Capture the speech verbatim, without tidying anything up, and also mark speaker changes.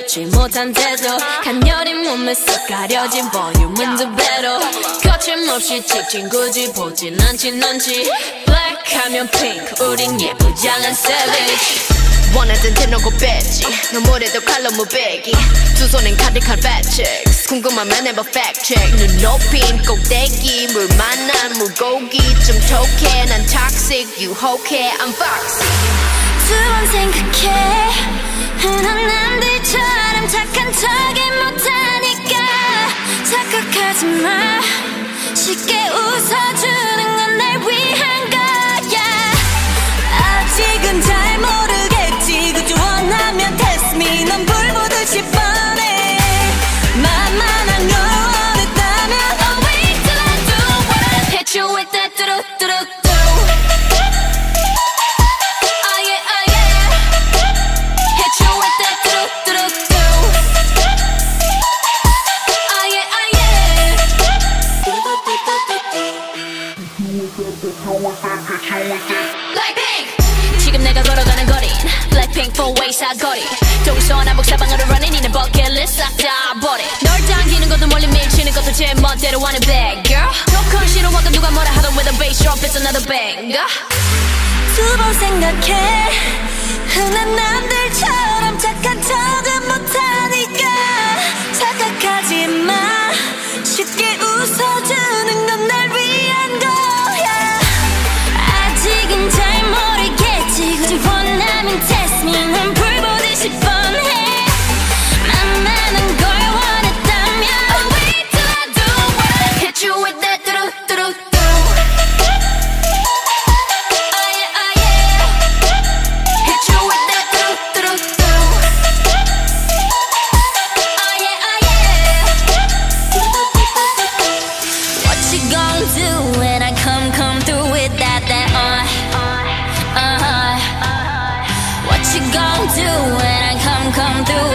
Speaker 1: 걷지 못한 태도 간녀린 몸에 쏙 가려진 볼륨은 두 배로 거침없이 찍힌 굳이 보진 않진 않지 Black 하면 pink 우린 예쁘장한 savage 원하던 대놓고 뺐지 너무래도 칼로 무배기 두 손엔 가득한 fat checks 궁금하면 해봐 fact check 눈 높인 꼭대기 물 만난 물고기 좀 톡해 난 toxic 유혹해 I'm foxy
Speaker 2: 두 번 생각해 흔한 남들처럼 착한 척이 못하니까 착각하지 마 쉽게 웃어주는 건 날 위한 거야 아직은 잘 모르겠지 그저 원하면 test me 넌 불 보듯이 뻔해 만만한 걸 원했다면 Oh wait till I do what I hit you with that 뚜루뚜루 Blackpink 지금 내가 걸어가는 거린 Blackpink four-way 사거리 동서남북 사방으로 running 이는 버킷리스트 싹 다 버려 널 당기는 것도 멀리 밀치는 것도 제 멋대로 하는 bad girl 조금 싫어하고 누가 뭐라 하던 with a bass drop it's another banger 두 번 생각해 흔한 남들처럼 착한 척은 못하니까 착각하지 마 쉽게 웃어주는 건 날 위한 거야 아직은 잘 모르겠지 굳이 원하면 test me 넌 불 보듯이 뻔해 만만한 걸 원했다면 Oh wait till I do what I hit you with that 뚜루뚜루 do when I come, come through